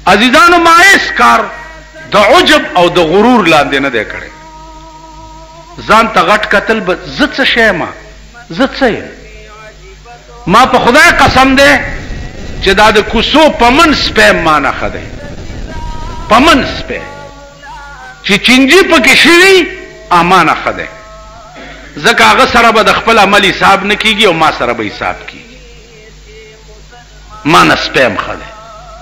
عزیزانو ما هیڅ کار د عجب او د غرور لاندې نه دی کړی. ځان ته غټ کتل به زه څه شی ما، زه څه یم. ما په خدای قسم دی چې دا د کوڅو په منځ سپی ما نه ښه دی، په منځ سپی چې چینجي پکې شوي ما نه ښه دی. ځکه هغه سره به د خپل عمل حساب نه کېږي او ما سره به حساب کېږي. ما نه سپی هم ښه دی.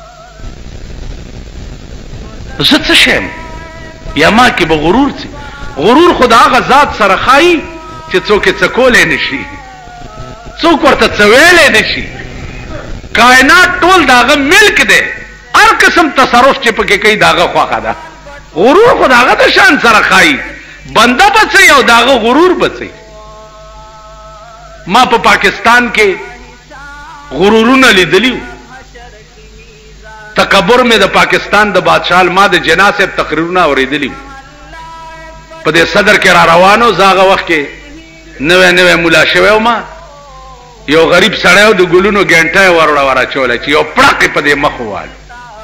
زه څه شی یم؟ یا ما کې به غرور څه؟ غرور خو د هغه ذات سره ښایي چې څوک یې څه کولی نه شي، څوک ورته څه ویلی نه شي. کائنات ټول د هغه ملک دی، هر قسم تصرف چې پکې کوي د هغه خوښه ده. غرور خو د هغه د شان سره ښایي، بنده به څه او د هغه غرور به څه. ما په پاکستان کې غرورونه لیدلي، تکبر مې د پاکستان د بادشاہ ما د جناح صاحب تقریرونه اورېدلي. په دې صدر کې را روانو، زه هغه وخت کې نوی مولا شوی وم. یو غریب سړی و، د ګلونو ګنټه یې وروړه وراچوله چې یو پړق یې په دې مخ ووالو.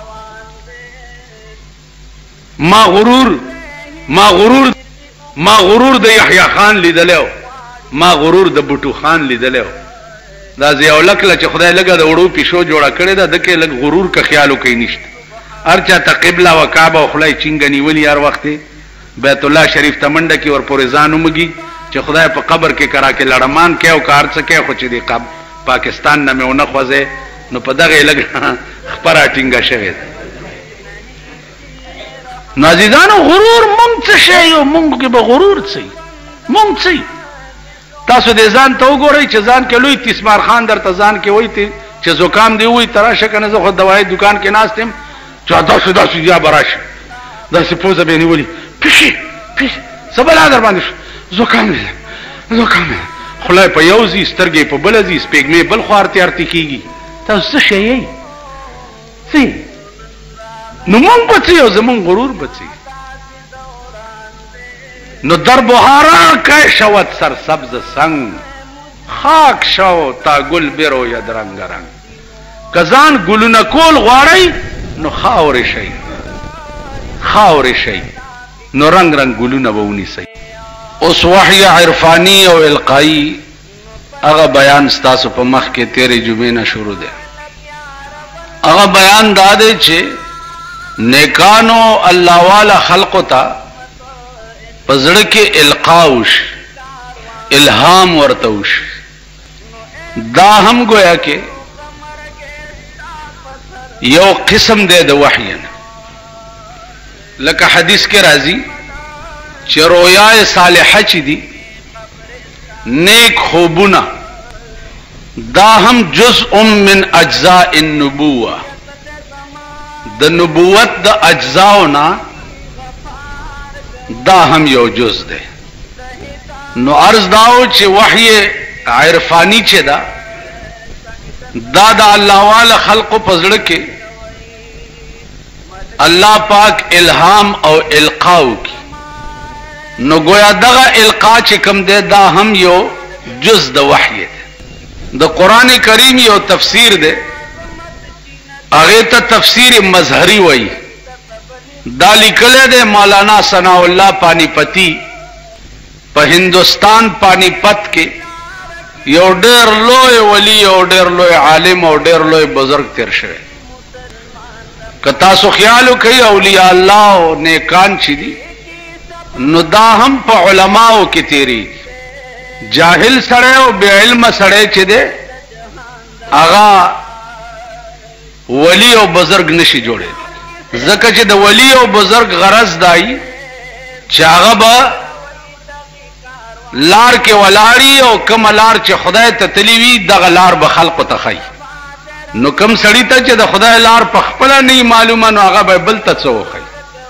ما غرور د یحیی خان لیدلی و، ما غرور د بوټو خان لیدلی و. دا ضیاءالله کله چې خدای لږه د وړو پیشو جوړه کړې ده، دکې لږ غرور که خیالو کوي نشته. هر چا ته قبله و کعبه او خدای چینګه نیولي، هر وخت بیت الله شریف ته منډه کې ورپورې ځان ومږي چې خدای په قبر کې کرا کې لړمان کوي او کار څه کوي. خو چې د پاکستان نه مې ونه خوځې نو په دغه لږ خپره ټینګه شوې ده. نو عزیزانو غرور مونږ څه شی یو؟ مونږ کې به غرور څه وي؟ مونږ څه یو؟ تاسو دې ځان ته وګورئ چې ځان کې لوی تیسمار خان درته ځان کې وایي چې زکام دی وایي ته راشه که نه. زه خو دوایي دکان کې ناست یم چې داسې یا به راشي، داسې پوزه به یې نیولي، پیشي څه بلا در باندې شو، زکام دی خولای په یو ځي، سترګې په بله ځي، سپېږمې بل خوا ارتې کېږي. تاسو څه شی یئ؟ څه نو مونږ به څه یو؟ زمونږ غرور به څه. نو در بهارا که شود سرسبز سنگ، خاک شو تا گل بروید رنگ رنگ. که ځان ګلونه کول غواړئ نو خاورې شئ، نو رنگ رنگ ګلونه به ونیسئ. اوس وحی عرفانی او القائی هغه بیان ستاسو په مخ کې تیرې جمعې نه شروع دی. هغه بیان دا دی چې نیکانو الله والا خلقو ته په زړه کې القا وشي، الهام ورته وشي. دا هم گویا کې یو قسم دی د وحی نه. لکه حدیث کې راځي چې رویای صالحه چې دي، نیک خوبونه، دا هم جزء من اجزاء النبوه، د نبوت د اجزاؤنا دا هم یو جز ده. نو عرض داو چې وحی عرفانی چې دا د الله والا خلق په زړه کې الله پاک الهام او القاو کی. نو گویا دغه القا چې کوم ده دا هم یو جز د وحی ده. د قران کریم یو تفسیر ده، هغه ته تفسیر مظهری وایي. دا لیکل دی مولانا ثناء الله پانی پتی په هندوستان پانی پت کې یو ډېر لوی ولی او ډېر لوی عالم او ډېر لوی بزرگ تیر شوی. که تاسو خیال وکړئ اولیاء الله او نیکان چې دي نو دا هم په علماو کې تیری. جاهل سړی او بے علم سړی چې دی هغه ولی او بزرگ نشي جوړي. ځکه چې د ولی او بزرگ غرض دای چې هغه به لار کې ولاړی او کوم لار چې خدای ته تلی وي دغه لار به خلق ته خي. نو کوم سړی ته چې د خدای لار په خپل نه معلومه نو هغه به بل ته څه وخی.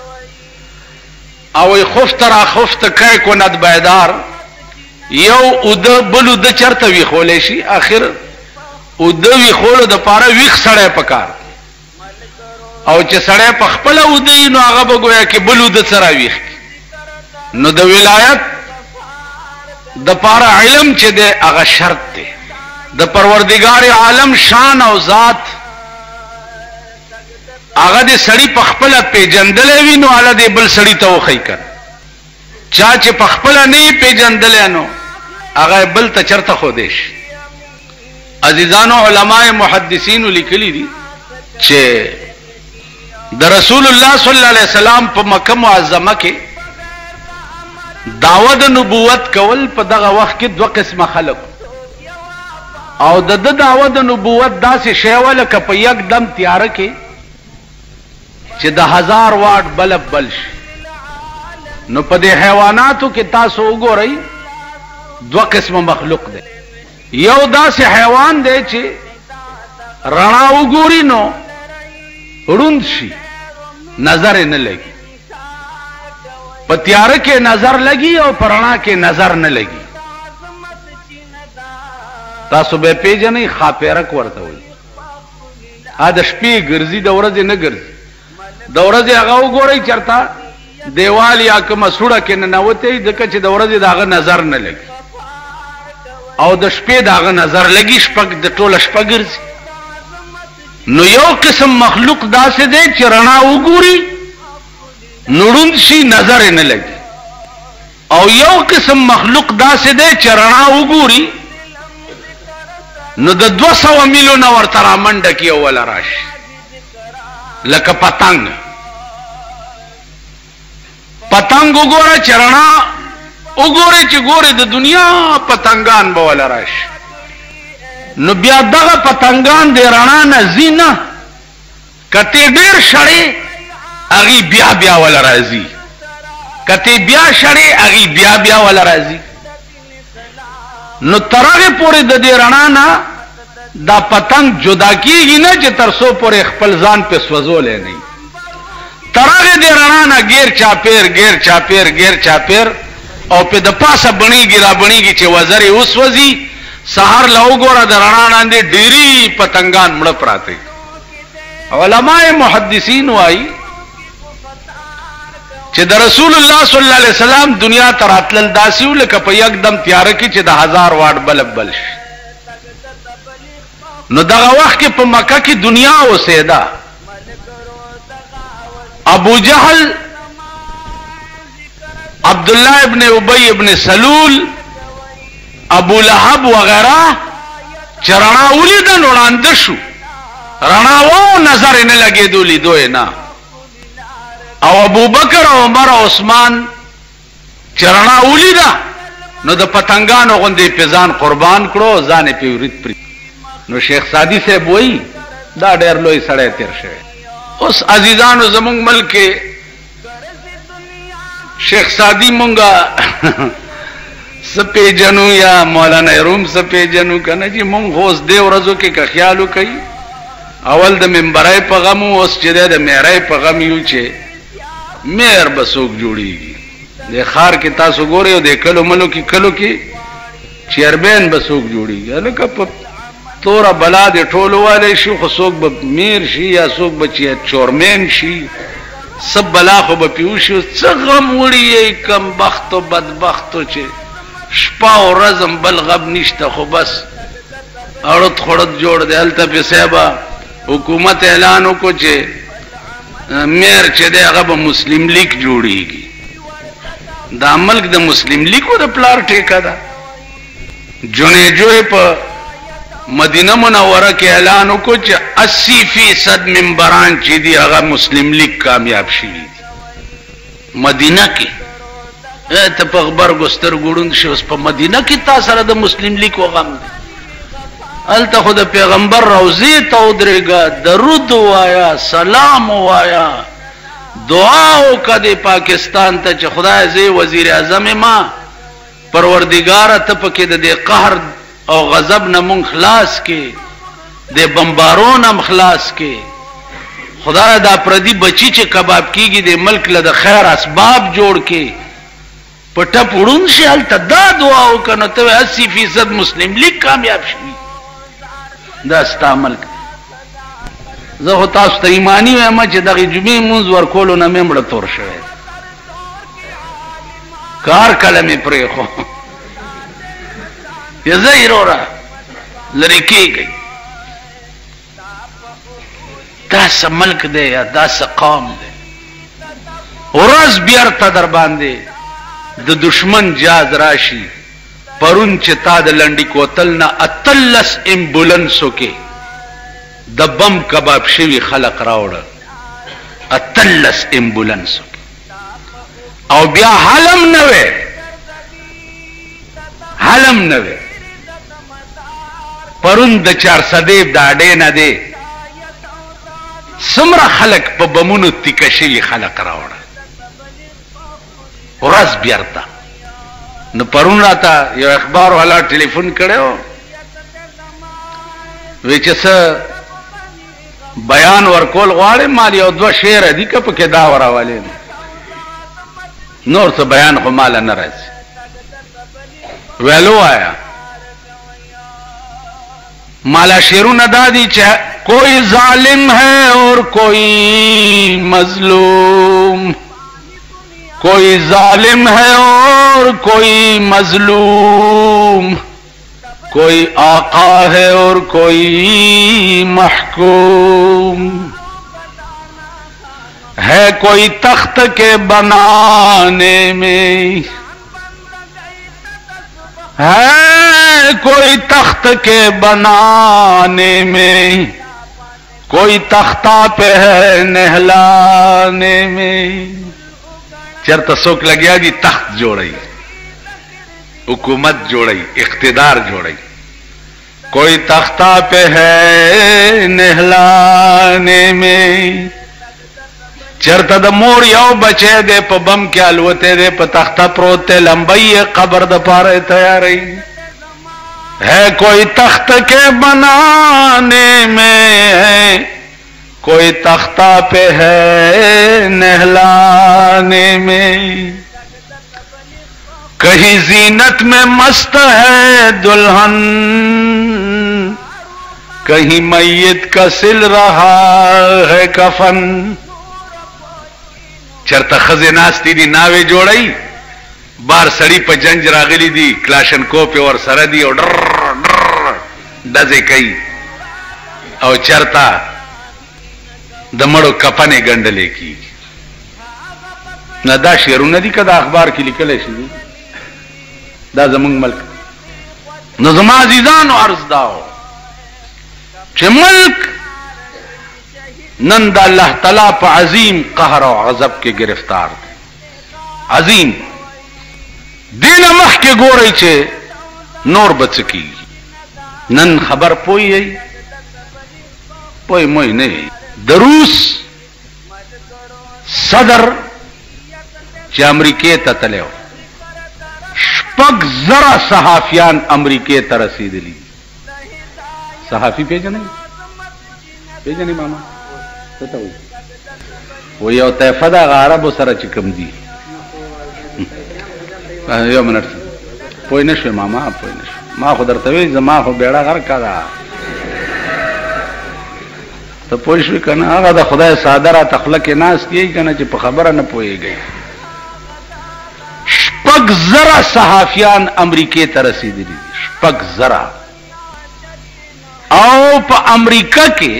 او خفت را خفت کای کند بیدار، یو او د بل د چرته وی خولې شي. اخر او د وی خولو د پاره ویخ سړی پکار، او چې سړی په خپل او دی نو هغه به گویا کې بل د سره ویخ. نو د ولایت د پاره علم چې دی هغه شرط دی. د پروردگار عالم شان او ذات هغه د سړی په خپل پیجندلې وي نو اله د بل سړی ته وخی کړ چا چې په خپل نه پیجندلې نو هغه بل ته چرته خو دیش. عزیزانو علماء محدثین لیکلی دي چې د رسول الله صلی الله علیه وسلم په مکه معظمه کې دعوت نبوت کول په دغه وخت کې دوه قسمه خلک او د دعوت نبوت داسې شی ول ک په یک دم تیار کې چې د 1000 واټ بلب بل شي. نو په دې حیواناتو کې تاسو وګورئ دوه قسمه مخلوق دی. یو داسې حیوان دی چې رڼا وګوري نو روند شي نظر نه لګي په تیار کې نظر لګي او پرانا کې نظر نه لګي. تاسو به پیژنې خاپیرک ورته وي ا د شپې ګرځي د ورځې نه ګرځي د ورځې هغه وګورئ چرته دیوال یا کومه سوړه کې نه نوته ځکه چې د ورځې داغه نظر نه لګي او د شپې داغه نظر لګي شپږ د ټوله شپه ګرځي. نو یو قسم مخلوق داسې دی چې رڼا وګوري نړوند شي نظر نه لګي او یو قسم مخلوق داسې دی چې رڼا وګوري نو د 200 میلو نه ورته رامنډه کې اول راشي لکه پتنګ. پتنګ وګوره چې رڼا وګوره چې ګوره د دنیا پتنګان به ول راشي نو بیا دغه پتنګان د رڼا نه زینه کته ډیر شړې اغي بیا ول راځي کته بیا شړې اغي بیا ول راځي. نو ترغه پورې د دې رڼا نه دا پتنګ جدا کیږي نه چې ترسو پورې خپل ځان په سوځولې نه ترغه دې رڼا نه غیر چاپیر او په د پاسه بڼيږي را بڼيږي چې وزري وسوځي سحر له وګوره د رڼا باندې ډيري پتنګان مړ پراته. علماء محدثین وایي چې د رسول الله صلی الله علیه وسلم دنیا ته راتلل داسې لکه په یکدم تیار کې چې د 1000 واټ بلب بل شي. نو دغه وخت کې په مکه کې دنیا اوسېده. ابو جهل عبداللہ ابن ابی ابن سلول ابو لہب وغیرہ چې رڼا ولیده نو ړانده شو رڼا و نظر نه لګېدو لیدو یې نه. او ابو بکر او عمر او عثمان چې رڼا ولیده نو د پتنګانو غوندې په ځان قربان کړو ځان یې په ورید پرې. نو شیخ سادی صاحب وایي دا ډېر لوی سړی تیر شوی. اوس عزیزانو زمونږ ملک شیخ سادی مونگا سپیجنو یا مولانا روم سپیجنو کنه جی مونږ اوس دې ورځو کې که خیالو کوي اول د منبرای په غم اوس چې د میرای په غم یو چې میر بسوک جوړیږي. د خار کې تاسو ګورئ او د کلو ملو کې چیربین بسوک جوړیږي لکه په تورا بلا د ټولو والے شو خو څوک به میر شي یا څوک به چورمین شي سب بلا خو به پیوشو څه غم وړي کم بخت او بدبختو چې شپه او ورځ بل غم نشته خو بس اړت خړت جوړ دی. هلته په صاحب حکومت اعلان وکړو چې میر چې دی هغه به مسلم لیگ جوړیږي. دا ملک د مسلم لیگو د پلار ټیکه ده. جنیجو په مدینه منوره کې اعلان وکړو چې 80% منبران چې دي هغه مسلم لیگ کامیاب شوي دي. مدینه کې ته په خبر ګستر ګړوند شي اوس په مدینه کې تا سره د مسلم لیگ وغم دی. هلته خو د پیغمبر روضې ته ودرېږه درود وایا سلام وایا دعا وکړه د پاکستان ته چې خدای زه وزیر اعظم ما پروردګاره ته پکې د دې قهر او غضب نه مونږ خلاص کې د بمبارون هم خلاص کې خدای دا پردي بچی چې کباب کیږي د ملک له د خیر اسباب جوړ کې پټه پړون شي هلته دا دعا وکړه ته 80% مسلم لیگ کامیاب شي. دا ستا ملک زه خو تاسو ته ایمانی وایم چې دغه جمعې مونځ ورکولو نه مې مړه تور شوی کار کله مې پرېښو یزه وروره لرې کېږئ. داسې ملک دی یا داسې قوم دی ورځ بیرته در باندې د دشمن جاز راشي پرون چې تا د لنډی کوتل نه 18 امبولنسو کې د بم کباب شوي خلق راوړل 18 امبولنسو کې او بیا حلم نه وې پرون د 400 داډې نه دی څومره خلق په بمونو تیکه شوي خلق راوړل ورځ بیرته نو پرون راته یو اخبار والا ټلیفون کړو وی چې څه بیان ورکول غواړي مال یو 2 شعر دي که پکې دا وراولې نور څه بیان خو مال نه راځي ویلو آیا مالا شعرونه دادی چې کوئی ظالم ہے اور کوئی مظلوم کوئی ظالم ہے اور کوئی مظلوم کوئی آقا ہے اور کوئی محکوم ہے کوئی تخت کے بنانے میں ہے کوئی تخت کے بنانے میں کوئی تختہ پہ ہے نہلانے میں چرته څوک لګیا دي تخت جوړي حکومت جوړي اقتدار جوړي کوئی تختہ پہ ہے نہلانے میں چرته د مور یو بچے دے په بم کې الوته دے په تختہ پروت ته لمبئی قبر د پاره تیاری ہے کوئی تخت کے بنانے میں ہے کوئی تختہ پہ ہے نہلانے میں کہیں زینت میں مست ہے دلہن کہیں میت کا سل رہا ہے کفن چرته خزه ناستی دی ناوې جوړی بار سړی په جنج راغلی دی کلاشن کوپ ور سره دی او ډر دځې کوي او چرته د مړو کپنې ګندلې کی نه دا شعرونه دي کدا اخبار کې لیکل شي دا زمونږ ملک نو زما عزیزانو عرض داو چې ملک نن دا اللہ تعالی پا عظیم قہر و غضب کے گرفتار دے عظیم دین مخ کے گورئی چھے نور بچکی نن خبر پوئی ہے پوئی موئی نہیں دروس صدر چھ امریکی تا تلیو شپک زرا صحافیان امریکی تا رسید لی صحافی پیجنے ماما و یو طیفه دا عربو سره چې کوم دي یو منټ پوه نه شوې ماما پوه نه شوې ما خو درته وایي زما خو بیړه غرقه ده ته پوه شوې که نه هغه د خدای ساده راته خوله کې ناست یې که نه چې په خبره نه پوهېږئ 6,000 صحافیان امریکې ته رسېدلي دي 6,000 او په امریکا کې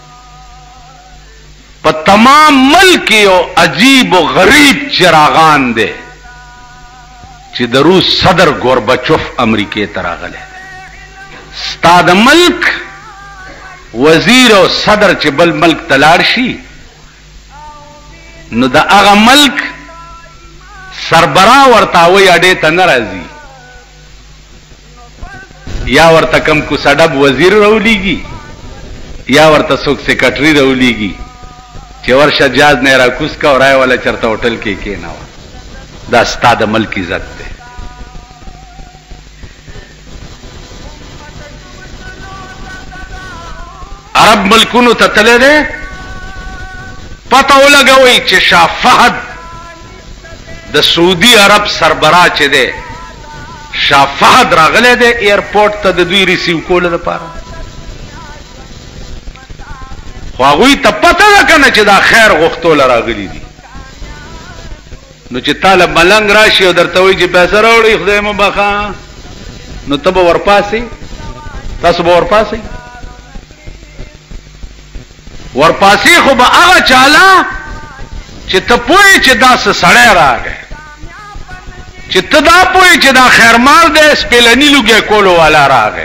په تمام ملک یو عجیب و غریب چراغان دے چې د روس صدر گوربچوف امریکې ته راغلی ستا د ملک وزیر او صدر چې بل ملک ته لاړ شي نو د هغه ملک سربراه ورته وایي اډې ته نه راځي یا ورته کم کوسډب وزیر راولیږي یا ورته څوک سیکرټري راولیږي چې ورشه جاز نه راکوس کا ورای والا چرته هوټل کې کېناو دا ستا د ملک عزت ده عرب ملکونو ته تللی دی پته ولګوئ چې شاه فهد د سعودي عرب سربراه چې دی شاه فهد راغلی دی ایرپورټ ته د دوی ریسیو کولو لپاره خو هغوی ته پته ده که نه چې دا خیر غوښتوله راغلي دي نو چې تاله ملنګ راشي او درته وایي چې پیسه راوړئ خدای مو بخښه نو ته به ورپاسې تاسو به ورپاسئ ورپاسې خو به هغه چاله چې ته پوهې چې دا څه سړی راغی، چې ته دا پوهې چې دا خیرمال دی سپېلني لوګی کولو والا راغی،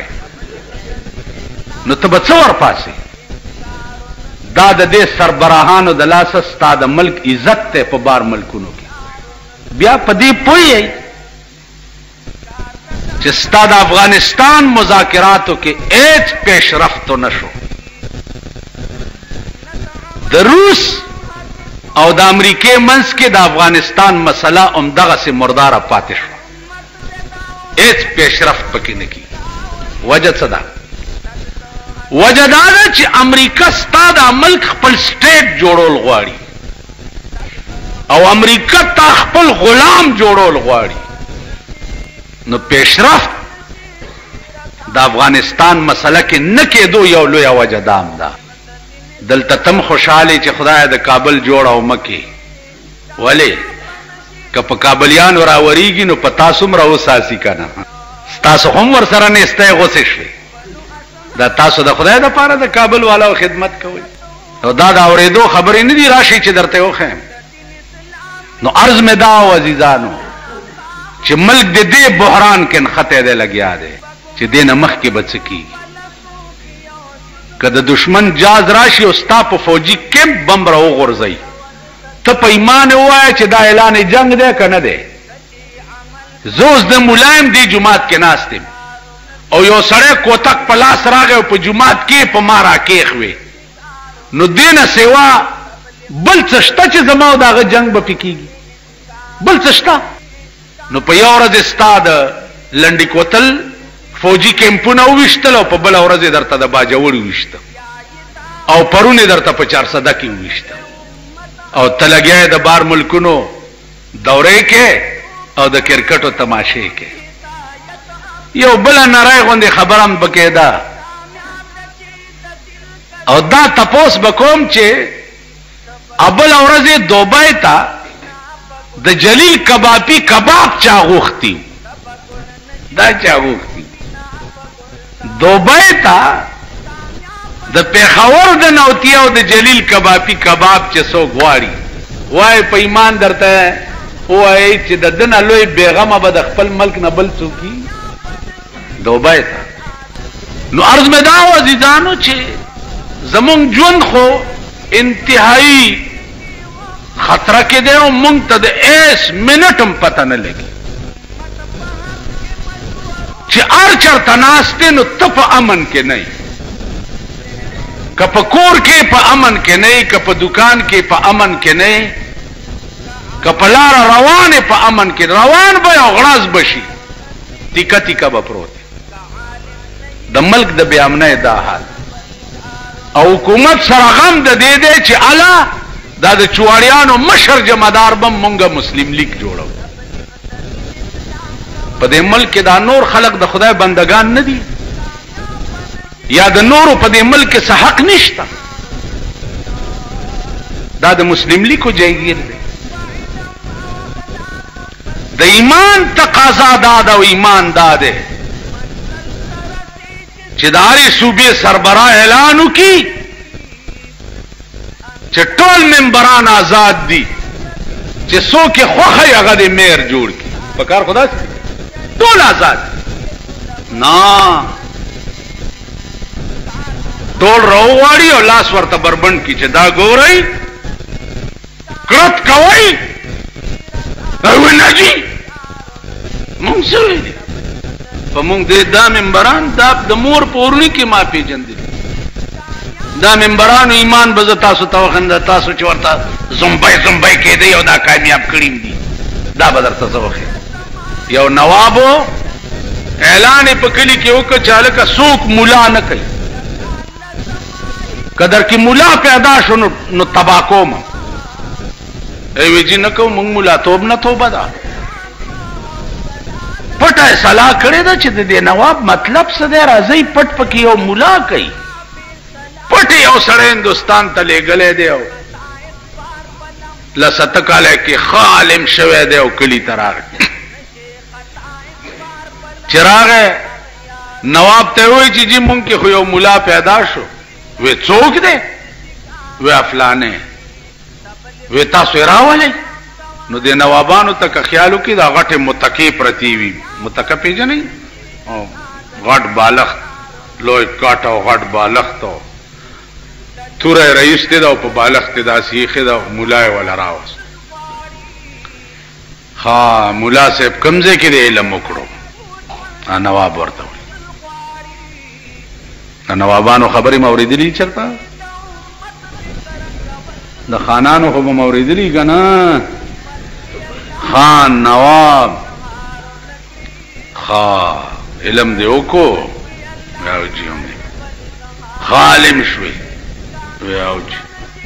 نو ته به څه ورپاسې؟ دا د دې سربراهانو د لاسه ستا د ملک عزت دی په بار ملکونو کې. بیا په دې پوهیږئ چې ستا د افغانستان مذاکراتو کې هیڅ پیشرفت نشو. د روس او د امریکې منځ کې د افغانستان مسله همدغسې مرداره پاتې شوه، هیڅ پیشرفت پکې نه کېږي. وجه څه ده؟ وجه دا ده چې امریکا ستا د ملک خپل سټیټ جوړول غواړي او امریکا تا خپل غلام جوړول غواړي. نو پیشرفت د افغانستان مسله کې نه کېدو یو لویه وجه دام ده. دلته تم خوشحالي چې خدای د کابل جوړ او مکې، ولې که په کابلیانو راوریږي نو په تاسو هم راوساسي که نه، ستاسو هم ورسره نیستی غوسې شوې. دا تاسو د خدای دپاره د کابل والاو خدمت کوئ او دا د اورېدو خبرې نه دي راشي چې درته وښیم. نو عرض مې دا و عزیزانو چې ملک د دې بحران کې نښتی دی لګیا دی چې دې نه مخکې به څه کېږي. که د دشمن جاز راشي او ستا په فوجي کیمپ بم را وغورځوي، ته په ایمان ووایه چې دا اعلان جنگ دی که نه دی. زه اوس د ملایم دې جومات کې ناست یم او یو سړی کوتک په لاس راغی او په جومات کې په ما راکېښوې، نو دې نه سوا بل څه شته چې زما او د هغه جنګ به پې کېږي؟ بل څه شته؟ نو په یو ورځ ستا د لنډي کوتل فوجي کیمپونه وویشتل او په بله ورځ یې درته د باجوړ وویشته او پرون یې درته په چارسده کې وویشته او ته لګیا یې د بار ملکونو دورې کې او د کرکټو تماشې کې. یو بله نری غوندې خبره هم پکې ده او دا تپوس به کوم چې بله ورځ یې دوبۍ ته د جلیل کبابي کباب چا غوښتي؟ دا چا غوښتي؟ دوبۍ ته د پېښور د نوتي او د جلیل کبابي کباب چې څوک غواړي، وایي په ایمان درته ووایي چې د ده نه لوی بېغمه به د خپل ملک نه بل څوک وي دوبۍ ته. نو عرض مې دا و عزیزانو چې زمونږ ژوند خو انتهایی خطره کې دی او مونږ ته د ایس منټ هم پته نه لګي چې هر چېرته ناست دی نو ته په امن کې نه یې، که په کور کې په امن کې نه یې، که په دکان کې په امن کې نه یې، که په لاره روان یې په امن کې روان به او غړاز به شي، تیکه تیکه به پروت د ملک د بې امنۍ دا حال. او حکومت سره غم د دې دی چې اله دا د چواړیانو مشر جمعدار به مونږه مسلم لیگ جوړو. په دې ملک کې دا نور خلق د خدای بندگان نه دي یا د نورو په دې ملک کې څه حق نشته؟ دا د مسلم لیگ کو جایگیر دی. د ایمان تقاضا دا ده او ایمان دا ده چې د هرې صوبې سربراه اعلان وکړي چې ټول ممبران آزاد دي، چې څوک یې خوښه یې هغه د میر جوړ کړي. په کار خدا ټول آزاد نه، ټول راوغواړي او لاس ورته بربند کړي چې دا ګورئ کرت کوئ نه جي مونږ څه ویلي په مونږ دا ممبران دا د مور په وروني کې ما پېژندلي دا ممبرانو ایمان به زه تاسو ته وښیم تاسو چې ورته زمبۍ کېدئ او دا کامیاب کړي دي دا به درته زه وښیم. یو نوابو اعلان یې په کلي کې وکړه چې هلکه څوک ملا نه کوي، که در کې ملا پیدا شو نو تباه کوم. وی جي نه کوو مونږ ملا توب نه توبه ده. پټه صلاح کړې ده چې د دې نواب مطلب څه دی، راځئ پټ پکې یو ملا کوي. پټ یو سړی هندوستان ته لېږلی دی او لسته کاله کې ښه عالم شوی دی او کلي ته راغی. چې راغی نواب ته وایي چې جي مونږ کې خو یو ملا پیدا شو. وی څوک دی؟ وی افلانه وی تاسو راولې نو د نوابانو ته خیالو کې دا غټه متکی پرتی وي متکه پیژنې او غټ بالغ لوی کاټ او غټ بالغ ته توره رئیس ته دا په بالغ ته دا سیخه دا مولای ولا راوس ها مولا صاحب کمزه کې د علم وکړو نواب ورته نوابانو خبرې موریدلی چرته د خانانو خو موریدلی کنه خان نواب خا علم دی وکړو راوځي هم خالم شوي راوځي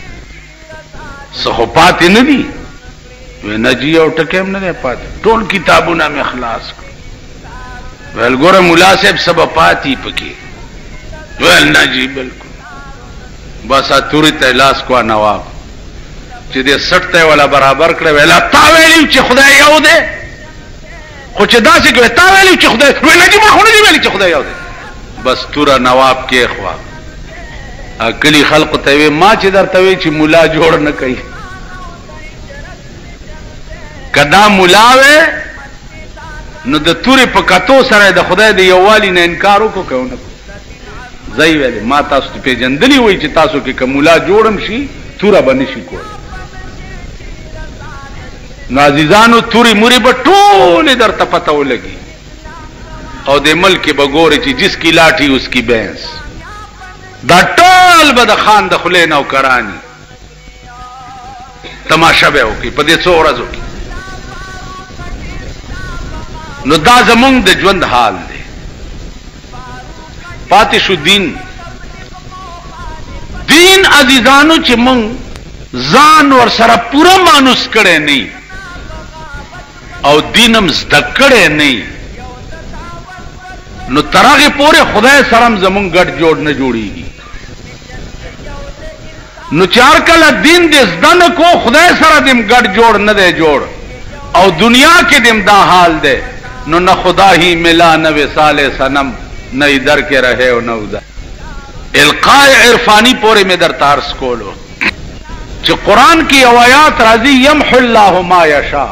صحبات نه دي ونجی او ټکم نه پات ټول کتابونه مې خلاص کړ ول ګوره مولا صاحب سبب پاتی پکې ول نجی بالکل بس اتوري ته لاس کو نواب چې دې 60 ته ولا برابر کړ ویلا تا ویلی چې خدای یو دی خو چې داسې کوي تا ویلی چې خدای ول نجی ما خو نه ویلی چې خدای یو دی بس تورا نواب کې خوا اکلی خلق ته ما چې درته وی چې مولا جوړ نه کوي کدا مولاوه نو د توري په کتو سره د خدای د یووالي نه انکار وکړو نه زئی ویل ما تاسو ته جندلی وای چې تاسو کې کوملا جوړم شي تورا باندې شي کول نو عزیزانو توري موري په ټول درته پته ولګي او د ملک بګوري چې جس کی لاٹھی اس کی بھینس دا ټول به د خان د خلین او کرانی تماشا به وکي په دې څو ورځو کې نو دا زمونږ د ژوند حال دی پاتې شو دین عزیزانو چې مونږ ځان ور سره پورا مانوس کړي نه او دینم زده کړي نه نو ترغه پورې خدای سره زمونږ ګډ جوړ نه جوړيږي نو چار کله دین دې زده نه کو خدای سره دې ګډ جوړ نه دی جوړ او دنیا کې دې دا حال دی نو نہ خدا ہی ملا نہ وصال صنم نہ ادھر کے رہے و نہ ادھر القاء عرفانی پورے میں در تارس کولو جو قرآن کی آیات راضی یمحو اللہ ما یشاء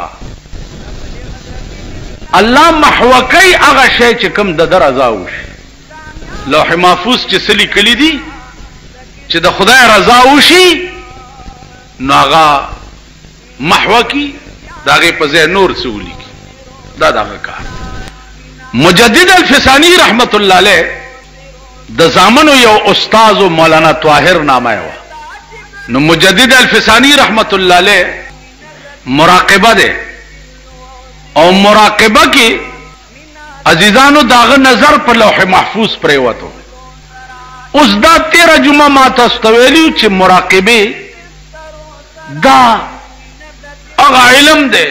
اللہ محوکی اغا شے چکم در رضاوش لوح محفوظ چ سلی کلی دی چ د خدای رضاوشی نو اغا محوکی داغه پزے نور سولی دا کار مجدد الفسانی رحمت اللہ علیہ د زامنو یو استاد مولانا طاهر نامه و نو مجدد الفسانی رحمت اللہ علیہ مراقبہ دے او مراقبہ کی عزیزانو داغ نظر پر لوح محفوظ پریوتو اس دا 13 جمعہ ماتا استویلیو چی مراقبے دا اغا علم دے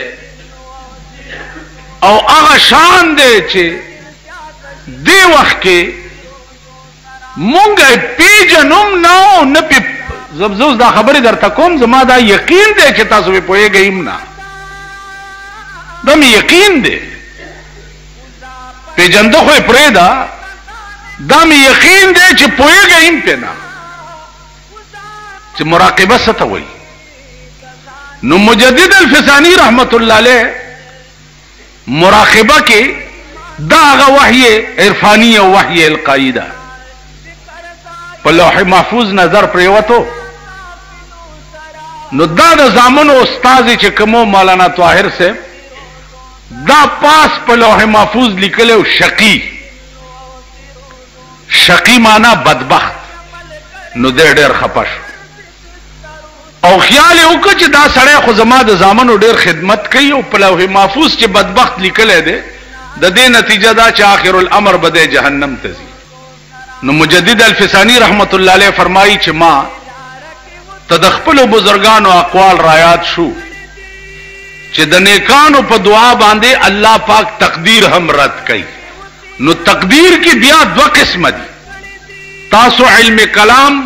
او هغه شان دی چې دی وخت کې مونږه پیژنوم نه پی زبزوز دا خبره درته کوم زما دا یقین دی چې تاسو په پوهیږئ نه دا می یقین دی پیژنده خو پرې دا می یقین دی چې پوهیږئ په نه چې مراقبه څه ته وایي نو مجدد الفسانی رحمت الله علیه مراقبہ کے داغ وحی عرفانی و وحی القاعدہ پر لوح محفوظ نظر پریوتو نو دا دا زامن و استازی چکمو مولانا طاهر سے دا پاس پر لوح محفوظ لکلے و شقی مانا بدبخت نو دیر دیر خپش او خیال یو که چې دا سړی خو زما د زامنو ډیر خدمت کوي او په لوح محفوظ چې بدبخت لیکلی دی د دې نتیجه دا چې آخر الامر به دی جهنم ته ځي نو مجدد الفسانی رحمت الله علیه فرمایي چې ما ته د خپلو بزرګانو اقوال رایاد شو چې د نیکانو په دعا باندې الله پاک تقدیر هم رد کوي نو تقدیر کې بیا دو قسم دي تاسو علم کلام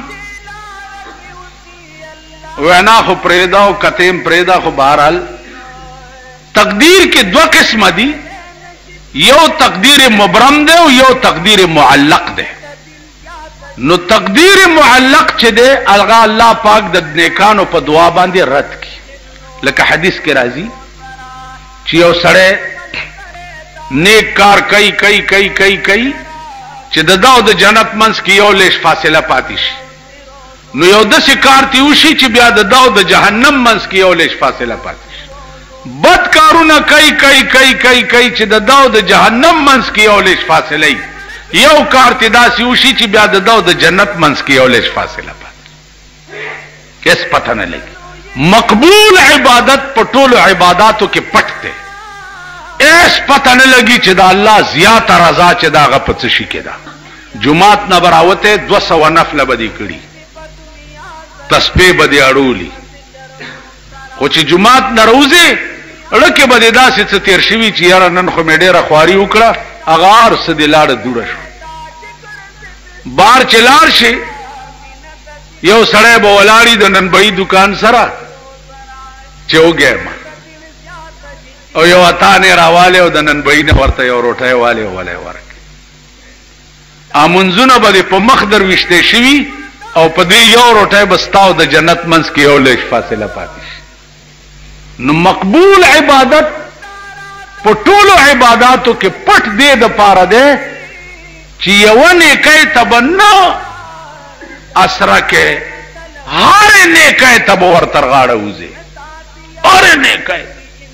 وینا خو پریدا او کتیم پریدا خو بہرحال تقدیر کے دو قسم دی یو تقدیر مبرم دے او یو تقدیر معلق دے نو تقدیر معلق چې دی الغا الله پاک د نیکانو په دعا باندې رد کی. لکه حدیث کې راځي چې یو سړی نیک کار کوي کوي کوي کوي کوي چې د دا او د جنت منځ کې یو لیش فاصله پاتې شي، نو یو داسې کار تی وشي چې بیا د دا او د جهنم منځ کې یو لیش فاصله پاتې شي. بد کارونه کوي کوي کوي کوي کوي چې د دا او د جهنم منځ کې یو لیش فاصله ای، یو کار تی داسې وشي چې بیا د دا او د جنت منځ کې یو لیش فاصله پاتې. کیس پتہ نه لګي. مقبول عبادت په ټولو عبادتو کې پټ دی، ایس پتہ نه لګي چې دا الله زیات رضا چې دا غ په څه شي کې ده. جمعات نه براوته 200 نفل بدی کړي، تسبیح بدی اړولي، خو چې جمعات نه روزه لکه بدی داسې څه تیر شوي چې یاره نن خو مې ډېره خواري وکړه، هغه ارس دی لاړه دوړه شو. بار چې لاړ شي یو سړی به ولاړی د ننبهي دکان سره چې وګیم او یو اتانې راواله او د ننبهي نه ورته یو روټۍ واله ولی ورکړي. امنځونه به په مخ درويشته شوي او په دې یو روټۍ بستاو د جنت منځ کې یو لږ فاصله پاتې شي. نو مقبول عبادت په ټولو عبادتو کې پټ دی د پاره دی چې یو نیکۍ تبنه اسره کې هر نیکۍ تب ورتر غاړه وځي، هر نیکۍ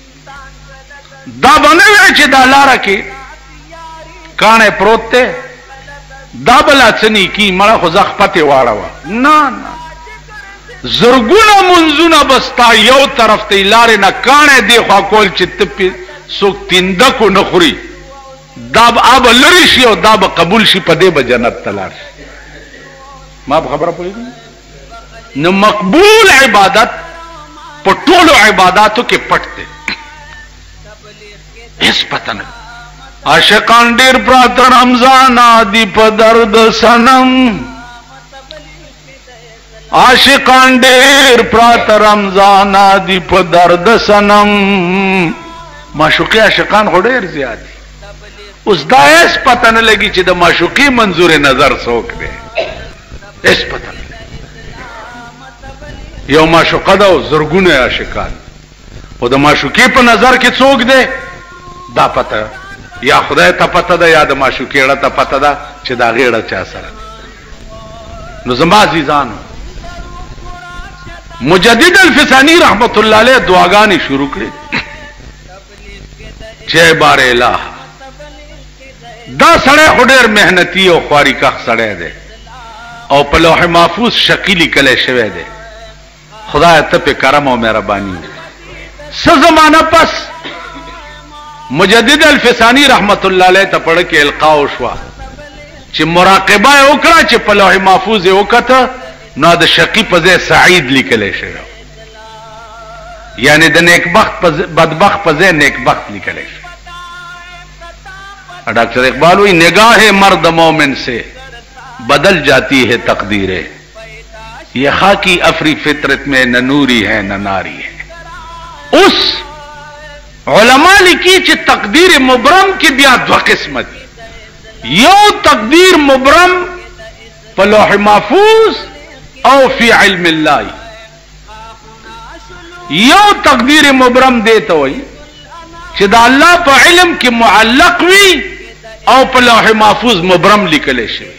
دا بنوي چې دا لاره کې کانه پروت ته دا بلا څنی کی مړه خو زخ پته واړه نه نه زرګونه منځونه بستا یو طرف ته لارې نه کانه دی خو کول چې تپ سوک تینده کو نخوري دا به اب لری شي او دا به قبول شي په دې به جنت تلار شي. ما خبره پوهیږي. نو مقبول عبادت په ټولو عبادتو کې پټ دی، هیڅ پته نه. عاشقان ډیر پراته رمضان دی په درد سنم، عاشقان ډیر پراته رمضان دی په درد سنم. معشوقي عاشقان خو ډیر زیات دي. اوس دا هیڅ پته نه لګي چې د معشوقي منظور نظر څوک دی، هیڅ پته نه. یو معشوقه ده او زرګونه عاشقان، او د معشوقي په نظر کې څوک دی دا پته یا خدای ته پته ده یا د معشوقي اړه ته پته ده چې دا غیړه چا سره. نو زما عزیزانو مجدد الفسانی رحمت الله علیه دعاګانې شروع کړې چې بار الہ دا سړی خو ډېر محنتي او خواري کخ سړی دی او په لوح محفوظ شقي لیکلی شوی دی. خدای ته په کرم او مهرباني څه زمانہ پس مجدد الفسانی رحمت الله علیه ته پړه کې القا وشوه چې مراقبه وکړه چې په لوح محفوظ یې وکړه نو د شقي په ځای سعید لیکلی شوی، یعنی د نیکبخت بدبخت په ځای نیکبخت لیکلی شوی. ڈاکٹر اقبال ہوئی نگاہ مرد مومن سے بدل جاتی ہے تقدیریں، یہ خاکی افری فطرت میں نہ نوری ہے نہ ناری ہے. اس علماء لکی چی تقدیر مبرم کی بیا دو قسمت، یو تقدیر مبرم پا لوح محفوظ او فی علم اللہ، یو تقدیر مبرم دیتا ہوئی چی دا اللہ پا علم کی معلق وی او په لوح محفوظ مبرم لیکل شوی.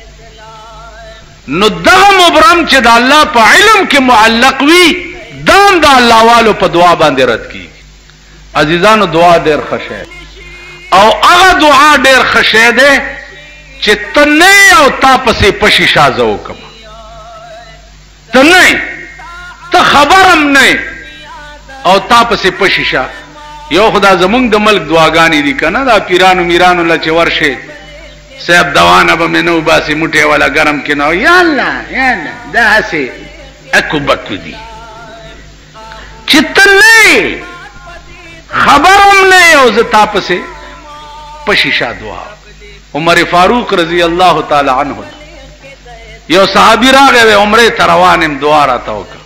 نو دغه مبرم چې د الله په علم کې معلق وي دام د الله والو په دعا باندې رد کیږي. عزیزانو دعا ډېر خشه او هغه دعا ډېر خشه ده چې ته نه او تا پسې پشي شازه وکم، ته نه ته خبرم نه او تا پسې پشي شا. یو خدا زمونږ د ملک دعاګانې دي کنه، دا پیرانو میرانو له چې ورشه صاحب دوانه به مې نو باسي موټی والا ګرم کې نو یا الله یا الله دا هسې اکو بکو دي چې ته نه خبرم نه او زه تا پسې پشي شا دعا. عمر فاروق رضی الله تعالی عنہ یو صحابي راغی عمره ته روانم دعا راته وکړه،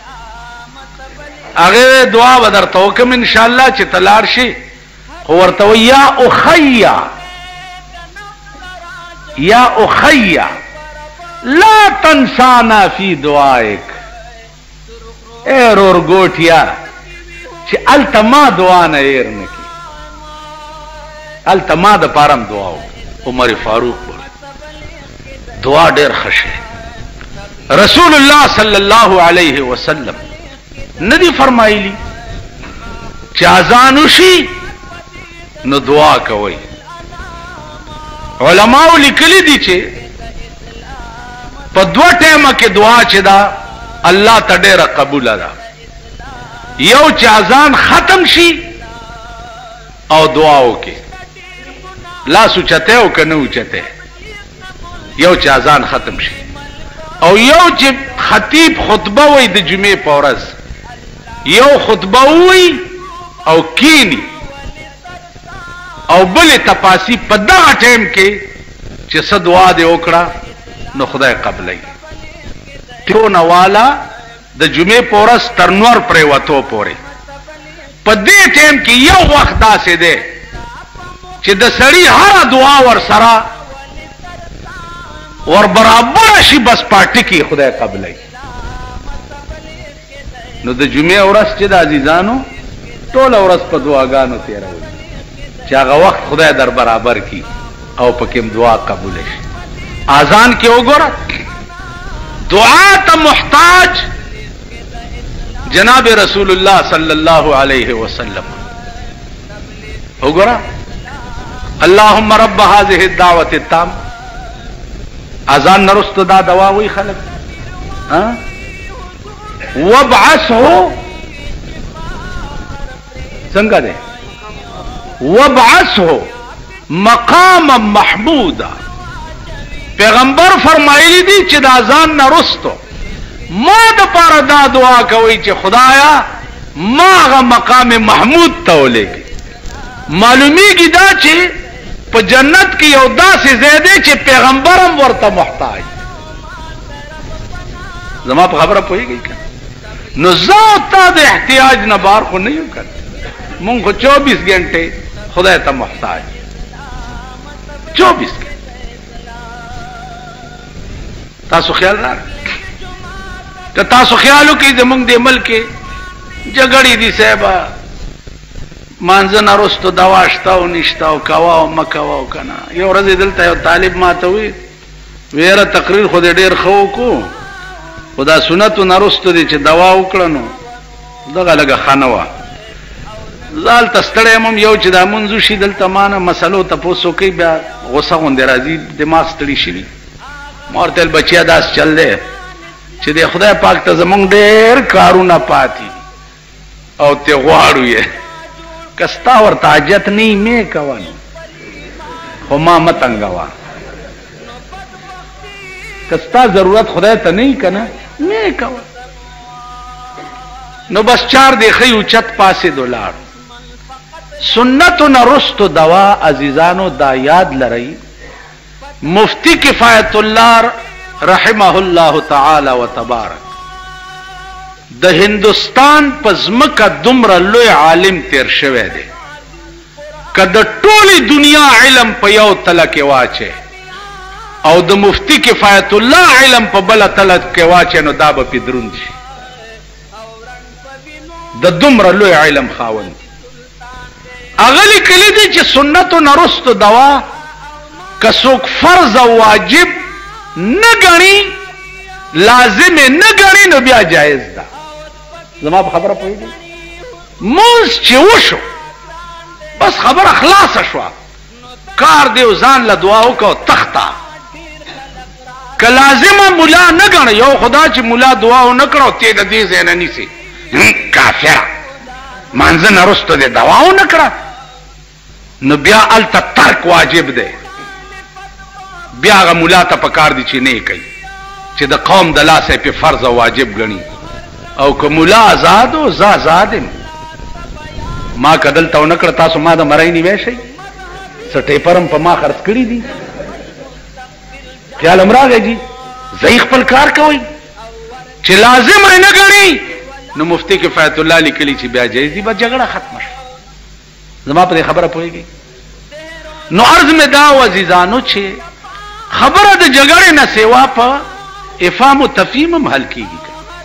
هغه دعا به درته وکم ان شاء الله چې تلار شي. خو ورته یا اخیا لا تنسانا فی دعائک. اے رورګوټیا چې الته ما دعا نه هیر نه کی، الته ما د پارم دعا وکړه. عمر فاروق بول دعا ډیر خشه. رسول الله صلی الله علیه وسلم ندی فرمایلی چې اذان وشي نو دعا کوي. علماء لیکلی دي چې په دوه ټیمه کې دعا چې دا الله ته ډیره قبول ده. یو چې اذان ختم شي او دعا وکي، لاس اوچته او کنه اوچته، یو چې اذان ختم شي، او یو چې خطیب خطبه وای د جمعې په ورځ، یو خطبه وای او کینی او بل تپاسی په دغه ټیم کې چې څه دعا دې وکړه نو خدای قبلای. ټونه والا د جمعې په ورځ تر نور پرې وته پورې په دې ټیم کې یو وخت داسې دی چې د سړي هر دعا ور سره ور برابر شي، بس پاټی کې خدای قبلای. نو د جمعې ورځ چې د عزیزانو ټول ورځ په دعاګانو تیروي چې هغه وخت خدای در برابر کی او پکې دعا قبول شي. اذان کې وګوره دعا ته محتاج جناب رسول الله صلی الله علیه وسلم. وګوره اللهم رب هذه الدعوه التامه. اذان نرست دا دعا وی خلق ها وابعثه څنګه ده وابعثه مقاما محمودا. پیغمبر فرمایلی دي چې د اذان نرستو ما د پاره دا دعا کوي چې خدایا ما غ مقام محمود ته ولېږي. معلومیږي دا چې په جنت کې یو داسې ځای دی چې پیغمبرم ورته محتاج. زما په خبره پوهېږئ که نو زه تا د احتیاج نه بار خو نه یو کړ. مونږ خو 24 غنټې خدای ته محتاج. 24 غنټې تاسو خیال راکړئ. که تاسو خیال وکړئ زمونږ د ملک کې جګړې دي صاحبه، مانځه نه وروستو دوا شته او نشته او کوه او مه کوه او که نه. یو ورځ دلته یو طالب ما ته وی یاره تقریر خو دې ډېر ښه وکړو خو دا سنتو نه وروستو دی چې دوا وکړه نو دغه لږه ښه نه وه. زه هلته ستړی یم یو چې دا مونځ وشي دلته ما نه مسلو تپوس وکړئ بیا غوسه غوندې راځي، دماغ ستړي شوي. ما ورته ویل بچیه داسې چل دی چې د خدای پاک ته زمونږ ډېر کارونه پاتې او ته غواړو یې که ستا ورته حاجت نه مې کوه نو خو ما مه تنګوه. که ستا ضرورت خدای ته نه که نه مې کوه. نو بس 4 دیخی اوچت پاسې دولار سنتو نه رستو دوا. عزیزانو دا یاد لرئ مفتی کفایت الله رحمه الله تعالی و تبارک د هندوستان په ځمکه دومره لوی عالم تیر شوی دی که د ټولې دنیا علم په یو تله کې واچي او د مفتی کفایت الله علم په بله تله کې واچي نو دا به پې دروند شي. د دومره لوی علم خاوند هغه لیکلی دی چې سنتو نه رستو دوا که څوک فرض او واجب نه ګڼي لازم نه ګڼي نو بیا جایز ده. زما په خبره پوهېږئ مونځ چې وشو بس خبره خلاصه شوه، کار دی او ځان له دعا وکړه تخته. که لازمه ملا نه ګڼه، یو خدا چې ملا دعا ونه کړه او تی د دې ځای نه نیسي کافره مانځه نه وروسته دې دعا ونه کړه نو بیا هلته ترک واجب دی. بیا هغه ملا ته پکار دي چې نه یې کوي چې د قوم د لاسه پې فرض او واجب ګڼي. او که ملا آزاد و زه آزاد یم. ما که دلته ونه کړه تاسو ما د مرۍ نیوی شئ؟ څه ټیپرم په ما خرڅ کړي دي؟ خیال هم راغی جي ځئ خپل کار کوئ. چې لازم یې نه ګڼي نو مفتی کفایت الله لیکلي چې بیا جایز دي، بس جګړه ختمه شوه. زما په دې خبره پوهېږئ؟ نو عرض مې دا و عزیزانو چې خبره د جګړې نه سوا په افهام او تفهیم هم حل کیږي.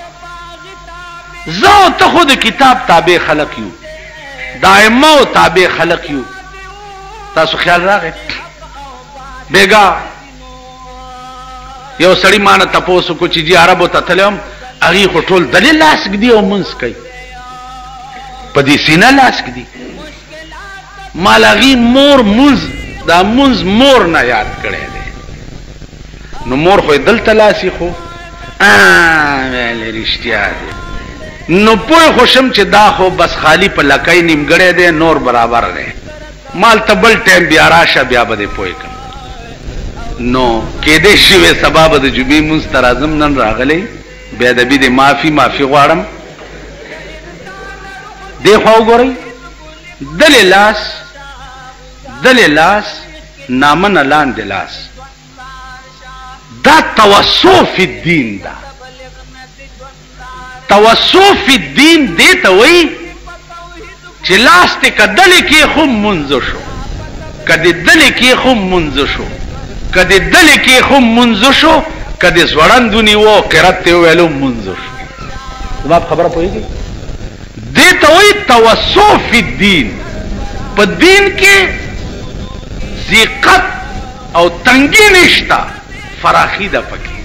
زه او ته خو د کتاب تابع خلق یو، د ائمه او تابع خلق یو. تاسو خیال راغی بیګا یو سړی مانه تپوسو کو چې جی عربو ته تلم هغه خو ټول دلیل لاس کړي او منځ کوي په دې سینه لاس کړي مالغي مور منځ دا منځ مور نه یاد کړي دي نو مور خو دلته لاسي خو ویل رښتیا دي نو پوه خوشم چې دا خو بس خالی په لکای نیمګړی دی نور برابر دی مال ته بل ټیم بیا راشه بیا به دې پوه کړم. نو کېدې شي وې سبا به د جمعې مونځ ته راځم نن راغلی بیا ادبي دې معافي غواړم. دې خوا وګورئ دلې لاس نامنه لاندې لاس دا توسع فی الدین دا توسع فی الدین دیتا وی چې لاس ته کدلې کې خو منځ شو کدی دلې کې خو منځ شو کدی دلې کې خو منځ شو کدی زوړندونی وو قرات ته ویلو منځ شو. زما خبره پوهیږي دیتا وی توسع فی الدین په دین کې ضیقت او تنګی نشتا فراخی ده پکې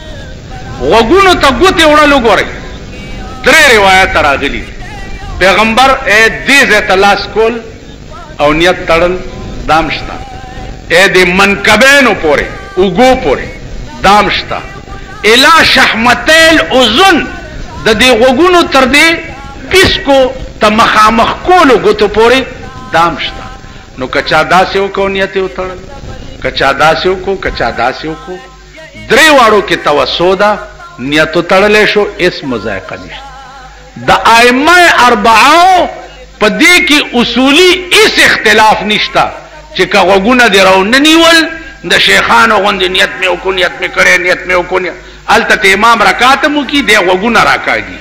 غوګونو ته ګوتې وړلو ګورئ درې روایت راغلي پیغمبر دې ځای ته لاس کول او نیت تړل دام شته دې منکبینو پورې اوږو پورې دام شته الی شحمتیل اذن د دې غوګونو تر دې پیسکو ته مخامخ کولو ګوتو پورې دام شته. نو کچا داسې وکړو نیت یې وتړل کچا داسې وکړو درې واړو کې توسع ده نیت وتړلی شو هېڅ مذایقه نشته. د ائمه اربعو په دې کې اصولي هېڅ اختلاف نشته چې که غوږونه دې راونه نیول د شیخانو غوندې نیت مې وکړو نیت مې وکړو هلته ته امام رکعت هم وکړي دی غوږونه راکاږي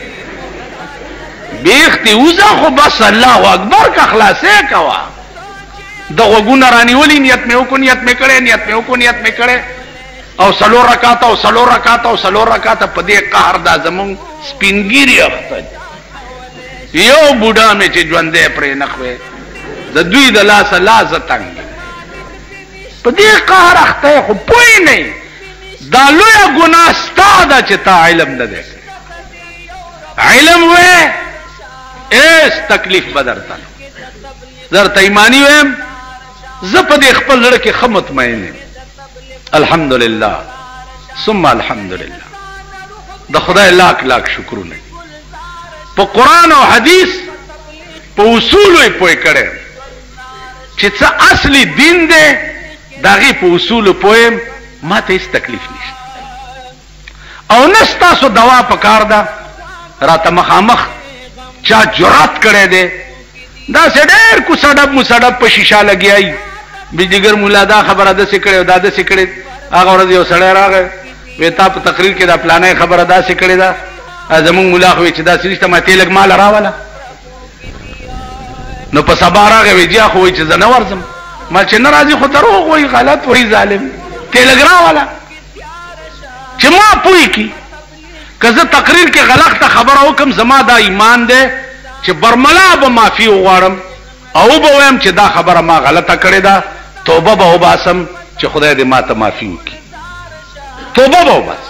بیخ دې وځه خو بس الله اکبر که خلاصې کوه د غوږونه رانیولي نیت مې وکړو نیت مې کړی او څلور رکعاته په دې قهر دا زمونږ سپینګیري اخته یو بوډا مې چې ژوندی پرې نخوې د دوی د لاسه لازه تنګ په دې قهر اخته خو پوه نه دا لویه ګناه ستا ده چې تا علم نه دی علم وې هېڅ تکلیف به درته ایماني ویم زه په دې خپل زړه کې ښه مطمئن یم الحمدلله ثم الحمدلله د خدای لاک شکرونه په قرآن او حدیث په اصولو یې پوه کړی چې څه اصلي دین دی د هغې په اصولو پوه یم ما ته هېڅ تکلیف نشته او نه ستاسو دوا په کار ده راته مخامخ چا جرات کړی دی داسې ډېر کوڅه ډب مسډب په شیشه لګیایي بجلیګر مولا دا خبره داسې کړې او دا داسې کړې هغه ورځ یو سړی راغی وی تا په تقریر کې دا پلانه خبره داسې کړې ده زمونږ ملا خو چې داسې نشته ما ته لږ مال راوله نو په سبا راغی وی جی خو وایي چې زه نه ورځم ما چې نه راځي خو دروغ وایي غلط وایي ظالم ته لږ راوله چې ما پوه کړي که زه تقریر کې غلطه خبره وکړم زما دا ایمان دی چې برملا به معافي وغواړم او به وایم چې دا خبره ما غلطه کړې ده توبه به وباسم چې خدای دې ما ته معافي وکړي توبه به وباسم